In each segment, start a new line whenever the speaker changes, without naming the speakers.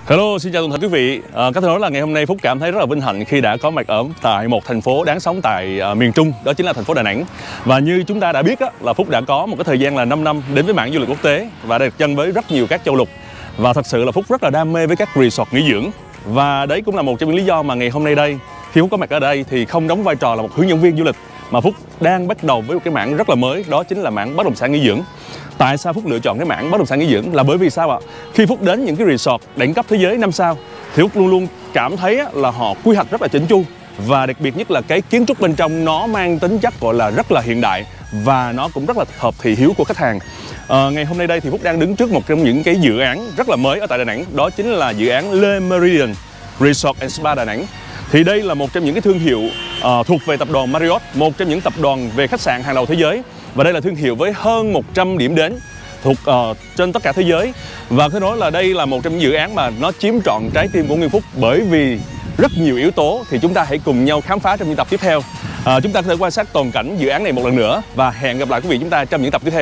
Hello, xin chào toàn thể quý vị. Có thể nói là ngày hôm nay Phúc cảm thấy rất là vinh hạnh khi đã có mặt ở tại một thành phố đáng sống tại miền Trung, đó chính là thành phố Đà Nẵng. Và như chúng ta đã biết là Phúc đã có một cái thời gian là 5 năm đến với mảng du lịch quốc tế và đã được chân với rất nhiều các châu lục. Và thật sự là Phúc rất là đam mê với các resort nghỉ dưỡng. Và đấy cũng là một trong những lý do mà ngày hôm nay đây, khi Phúc có mặt ở đây thì không đóng vai trò là một hướng dẫn viên du lịch, mà Phúc đang bắt đầu với một cái mảng rất là mới, đó chính là mảng bất động sản nghỉ dưỡng. Tại sao Phúc lựa chọn cái mảng bất động sản nghỉ dưỡng? Là bởi vì sao ạ? Khi Phúc đến những cái resort đẳng cấp thế giới 5 sao thì Phúc luôn luôn cảm thấy là họ quy hoạch rất là chỉnh chu, và đặc biệt nhất là cái kiến trúc bên trong nó mang tính chất gọi là rất là hiện đại và nó cũng rất là hợp thị hiếu của khách hàng. Ngày hôm nay đây thì Phúc đang đứng trước một trong những cái dự án rất là mới ở tại Đà Nẵng, đó chính là dự án Le Méridien Resort and Spa Đà Nẵng. Thì đây là một trong những cái thương hiệu thuộc về tập đoàn Marriott, một trong những tập đoàn về khách sạn hàng đầu thế giới. Và đây là thương hiệu với hơn 100 điểm đến thuộc trên tất cả thế giới. Và có nói là đây là một trong những dự án mà nó chiếm trọn trái tim của Nguyên Phúc, bởi vì rất nhiều yếu tố. Thì chúng ta hãy cùng nhau khám phá trong những tập tiếp theo. Chúng ta có thể quan sát toàn cảnh dự án này một lần nữa. Và hẹn gặp lại quý vị chúng ta trong những tập tiếp theo.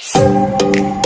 Phúc.